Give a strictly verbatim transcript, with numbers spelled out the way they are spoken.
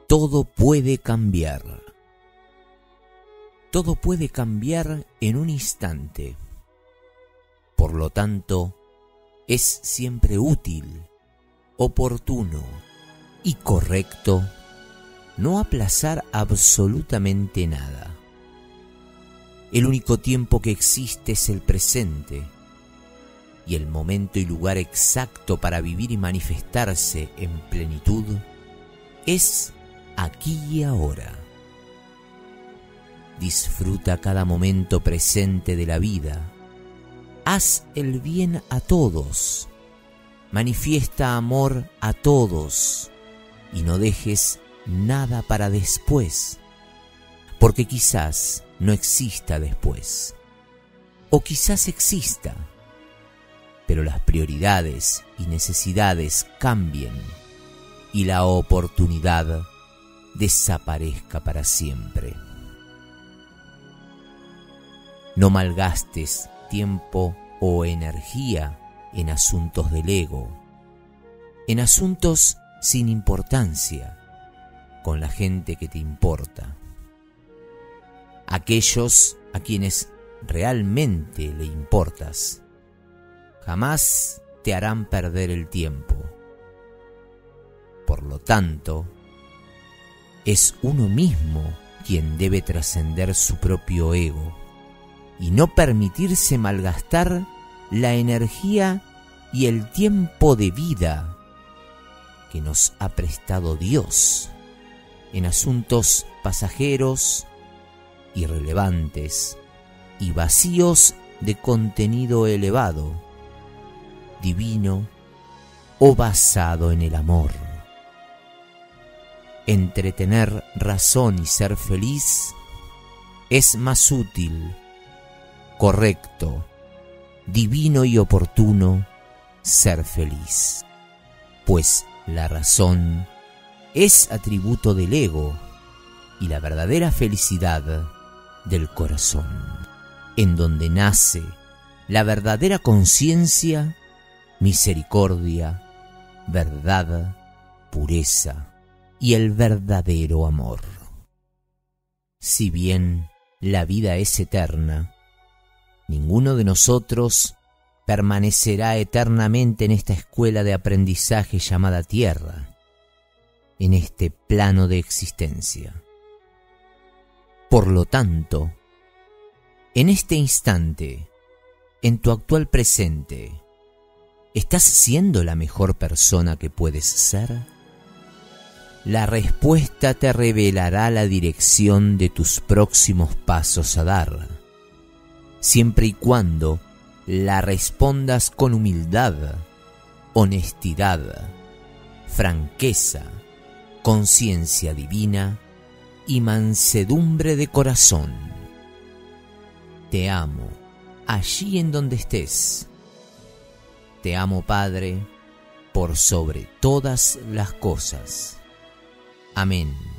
todo puede cambiar. Todo puede cambiar en un instante. Por lo tanto, es siempre útil, oportuno y correcto no aplazar absolutamente nada. El único tiempo que existe es el presente, y el momento y lugar exacto para vivir y manifestarse en plenitud es aquí y ahora. Disfruta cada momento presente de la vida. Haz el bien a todos. Manifiesta amor a todos. Y no dejes nada para después, porque quizás no exista después. O quizás exista, pero las prioridades y necesidades cambien y la oportunidad desaparezca para siempre. No malgastes tiempo o energía en asuntos del ego, en asuntos sin importancia, con la gente que te importa. Aquellos a quienes realmente le importas jamás te harán perder el tiempo. Por lo tanto, es uno mismo quien debe trascender su propio ego y no permitirse malgastar la energía y el tiempo de vida que nos ha prestado Dios en asuntos pasajeros, irrelevantes y vacíos de contenido elevado, divino o basado en el amor. Entretener razón y ser feliz es más útil, correcto, divino y oportuno ser feliz, pues la razón es atributo del ego y la verdadera felicidad del corazón, en donde nace la verdadera conciencia, misericordia, verdad, pureza y el verdadero amor. Si bien la vida es eterna, ninguno de nosotros permanecerá eternamente en esta escuela de aprendizaje llamada Tierra, en este plano de existencia. Por lo tanto, en este instante, en tu actual presente, ¿estás siendo la mejor persona que puedes ser? La respuesta te revelará la dirección de tus próximos pasos a dar, siempre y cuando la respondas con humildad, honestidad, franqueza, conciencia divina y mansedumbre de corazón. Te amo, allí en donde estés. Te amo, Padre, por sobre todas las cosas. Amén.